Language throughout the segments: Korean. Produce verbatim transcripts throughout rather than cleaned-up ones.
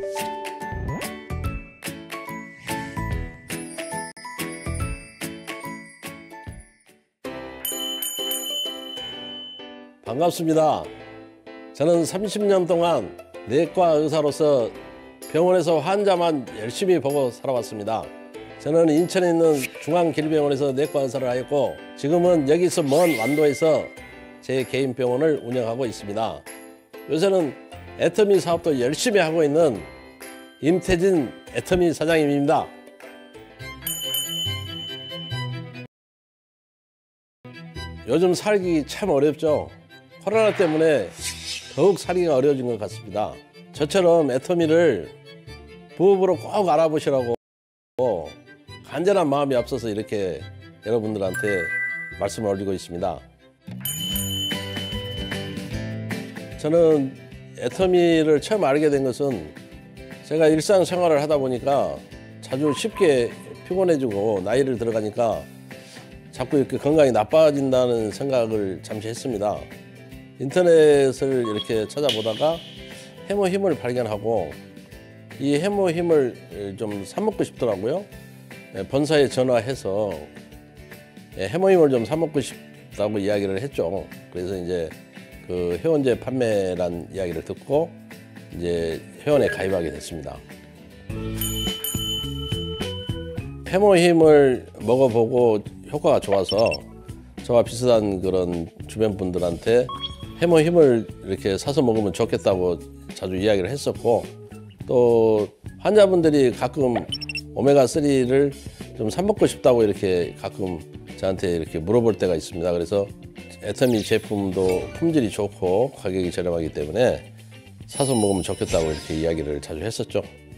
반갑습니다. 저는 삼십 년 동안 내과 의사로서 병원에서 환자만 열심히 보고 살아왔습니다. 저는 인천에 있는 중앙길병원에서 내과 의사를 하였고 지금은 여기서 먼 완도에서 제 개인 병원을 운영하고 있습니다. 요새는 애터미 사업도 열심히 하고 있는 임태진 애터미 사장님입니다. 요즘 살기 참 어렵죠. 코로나 때문에 더욱 살기가 어려워진 것 같습니다. 저처럼 애터미를 부업으로 꼭 알아보시라고 간절한 마음이 앞서서 이렇게 여러분들한테 말씀을 올리고 있습니다. 저는 애터미를 처음 알게 된 것은 제가 일상생활을 하다 보니까 자주 쉽게 피곤해지고 나이를 들어가니까 자꾸 이렇게 건강이 나빠진다는 생각을 잠시 했습니다. 인터넷을 이렇게 찾아보다가 해모힘을 발견하고 이 해모힘을 좀 사먹고 싶더라고요. 본사에 전화해서 해모힘을 좀 사먹고 싶다고 이야기를 했죠. 그래서 이제 그 회원제 판매란 이야기를 듣고 이제 회원에 가입하게 됐습니다. 해모힘을 먹어보고 효과가 좋아서 저와 비슷한 그런 주변 분들한테 해모힘을 이렇게 사서 먹으면 좋겠다고 자주 이야기를 했었고, 또 환자분들이 가끔 오메가삼을 좀 사 먹고 싶다고 이렇게 가끔 저한테 이렇게 물어볼 때가 있습니다. 그래서 애터미 제품도 품질이 좋고 가격이 저렴하기 때문에 사서 먹으면 좋겠다고 이렇게 이야기를 자주 했었죠.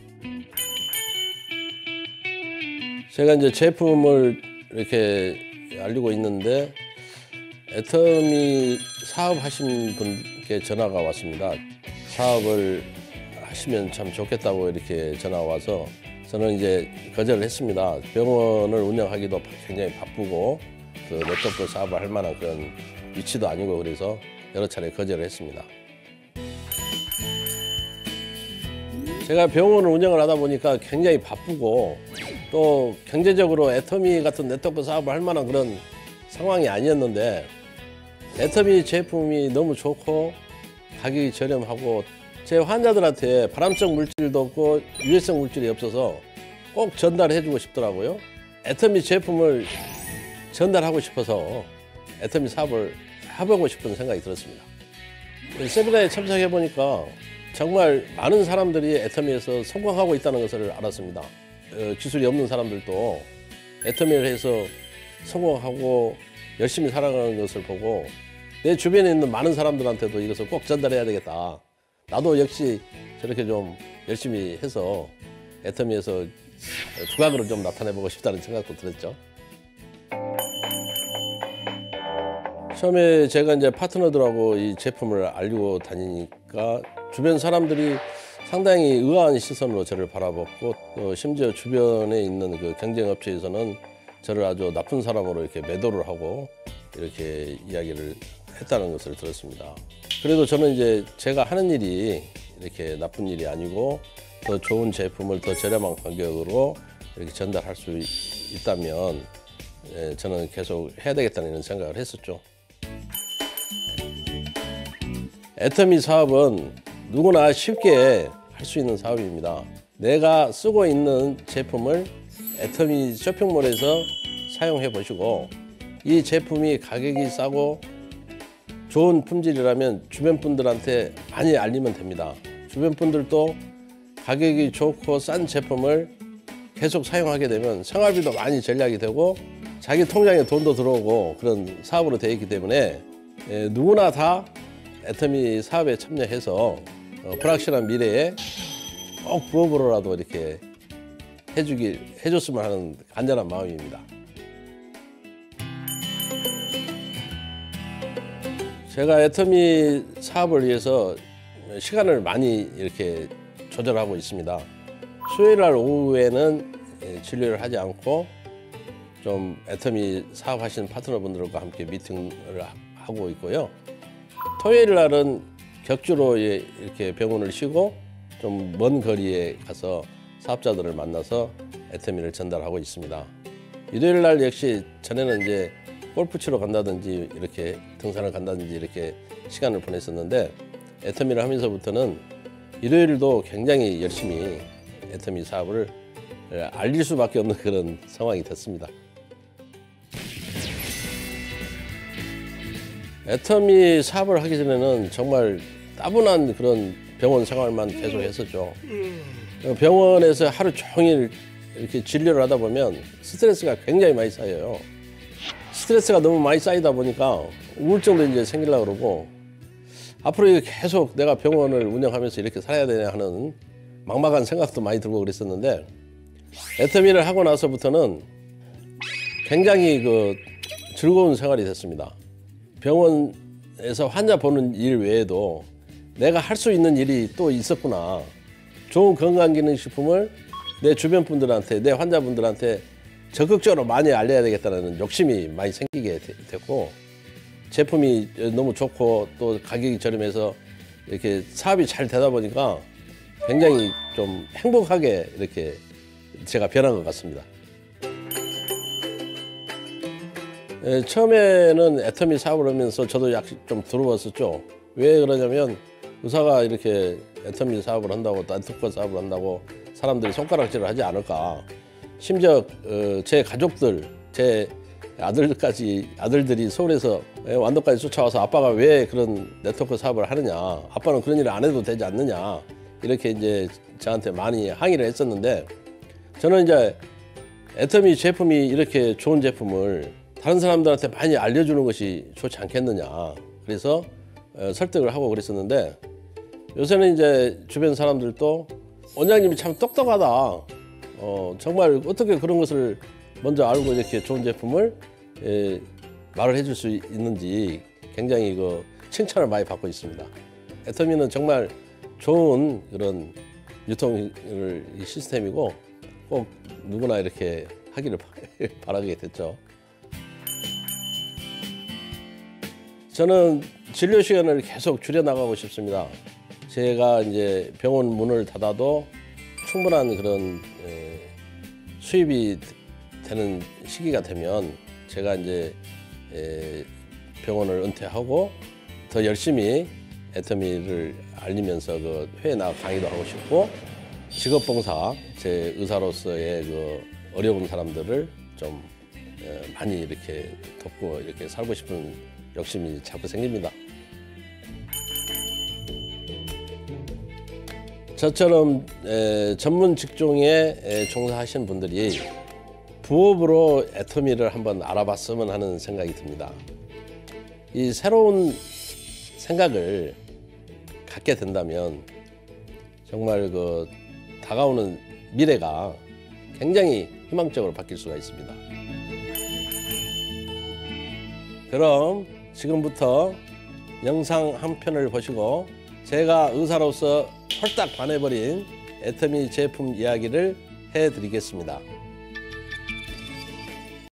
제가 이제 제품을 이렇게 알리고 있는데 애터미 사업하신 분께 전화가 왔습니다. 사업을 하시면 참 좋겠다고 이렇게 전화가 와서 저는 이제 거절을 했습니다. 병원을 운영하기도 굉장히 바쁘고 그 네트워크 사업을 할 만한 그런 위치도 아니고 그래서 여러 차례 거절을 했습니다. 제가 병원을 운영을 하다 보니까 굉장히 바쁘고 또 경제적으로 애터미 같은 네트워크 사업을 할 만한 그런 상황이 아니었는데 애터미 제품이 너무 좋고 가격이 저렴하고 제 환자들한테 발암성 물질도 없고 유해성 물질이 없어서 꼭 전달해주고 싶더라고요. 애터미 제품을 전달하고 싶어서 애터미 사업을 해보고 싶은 생각이 들었습니다. 세미나에 참석해보니까 정말 많은 사람들이 애터미에서 성공하고 있다는 것을 알았습니다. 어, 기술이 없는 사람들도 애터미를 해서 성공하고 열심히 살아가는 것을 보고 내 주변에 있는 많은 사람들한테도 이것을 꼭 전달해야 되겠다. 나도 역시 저렇게 좀 열심히 해서 애터미에서 두각으로 좀 나타내보고 싶다는 생각도 들었죠. 처음에 제가 이제 파트너들하고 이 제품을 알리고 다니니까 주변 사람들이 상당히 의아한 시선으로 저를 바라봤고 또 심지어 주변에 있는 그 경쟁 업체에서는 저를 아주 나쁜 사람으로 이렇게 매도를 하고 이렇게 이야기를 했다는 것을 들었습니다. 그래도 저는 이제 제가 하는 일이 이렇게 나쁜 일이 아니고 더 좋은 제품을 더 저렴한 가격으로 이렇게 전달할 수 있다면 저는 계속 해야 되겠다는 이런 생각을 했었죠. 애터미 사업은 누구나 쉽게 할 수 있는 사업입니다. 내가 쓰고 있는 제품을 애터미 쇼핑몰에서 사용해 보시고 이 제품이 가격이 싸고 좋은 품질이라면 주변 분들한테 많이 알리면 됩니다. 주변 분들도 가격이 좋고 싼 제품을 계속 사용하게 되면 생활비도 많이 절약이 되고 자기 통장에 돈도 들어오고 그런 사업으로 되어 있기 때문에 예, 누구나 다 애터미 사업에 참여해서 어, 불확실한 미래에 꼭 부업으로라도 이렇게 해주기, 해줬으면 하는 간절한 마음입니다. 제가 애터미 사업을 위해서 시간을 많이 이렇게 조절하고 있습니다. 수요일 날 오후에는 진료를 하지 않고 좀 애터미 사업하시는 파트너분들과 함께 미팅을 하고 있고요. 토요일 날은 격주로 이렇게 병원을 쉬고 좀 좀 먼 거리에 가서 사업자들을 만나서 애터미를 전달하고 있습니다. 일요일 날 역시 전에는 이제 골프 치러 간다든지 이렇게 등산을 간다든지 이렇게 시간을 보냈었는데 애터미를 하면서부터는 일요일도 굉장히 열심히 애터미 사업을 알릴 수밖에 없는 그런 상황이 됐습니다. 애터미 사업을 하기 전에는 정말 따분한 그런 병원 생활만 계속 했었죠. 병원에서 하루 종일 이렇게 진료를 하다 보면 스트레스가 굉장히 많이 쌓여요. 스트레스가 너무 많이 쌓이다 보니까 우울증도 이제 생기려고 그러고 앞으로 계속 내가 병원을 운영하면서 이렇게 살아야 되냐 하는 막막한 생각도 많이 들고 그랬었는데 애터미를 하고 나서부터는 굉장히 그 즐거운 생활이 됐습니다. 병원에서 환자 보는 일 외에도 내가 할 수 있는 일이 또 있었구나. 좋은 건강기능식품을 내 주변 분들한테, 내 환자분들한테 적극적으로 많이 알려야 되겠다는 욕심이 많이 생기게 됐고 제품이 너무 좋고 또 가격이 저렴해서 이렇게 사업이 잘 되다 보니까 굉장히 좀 행복하게 이렇게 제가 변한 것 같습니다. 예, 처음에는 애터미 사업을 하면서 저도 약간 좀 두려웠었죠. 왜 그러냐면 의사가 이렇게 애터미 사업을 한다고 네트워크 사업을 한다고 사람들이 손가락질을 하지 않을까. 심지어 어, 제 가족들, 제 아들까지 아들들이 서울에서 완도까지 쫓아와서 아빠가 왜 그런 네트워크 사업을 하느냐, 아빠는 그런 일을 안 해도 되지 않느냐 이렇게 이제 저한테 많이 항의를 했었는데 저는 이제 애터미 제품이 이렇게 좋은 제품을 다른 사람들한테 많이 알려주는 것이 좋지 않겠느냐 그래서 어, 설득을 하고 그랬었는데 요새는 이제 주변 사람들도 원장님이 참 똑똑하다. 어, 정말 어떻게 그런 것을 먼저 알고 이렇게 좋은 제품을 에, 말을 해줄 수 있는지 굉장히 그 칭찬을 많이 받고 있습니다. 애터미는 정말 좋은 그런 유통 시스템이고 꼭 누구나 이렇게 하기를 바라게 됐죠. 저는 진료 시간을 계속 줄여나가고 싶습니다. 제가 이제 병원 문을 닫아도 충분한 그런 에, 수입이 되는 시기가 되면 제가 이제 에, 병원을 은퇴하고 더 열심히 애터미를 알리면서 그 회에 나가 강의도 하고 싶고 직업봉사 제 의사로서의 그 어려운 사람들을 좀 에, 많이 이렇게 돕고 이렇게 살고 싶은 욕심이 자꾸 생깁니다. 저처럼 에, 전문 직종에 에, 종사하시는 분들이 부업으로 애터미를 한번 알아봤으면 하는 생각이 듭니다. 이 새로운 생각을 갖게 된다면 정말 그 다가오는 미래가 굉장히 희망적으로 바뀔 수가 있습니다. 그럼 지금부터 영상 한 편을 보시고 제가 의사로서 홀딱 반해버린 애터미 제품 이야기를 해드리겠습니다.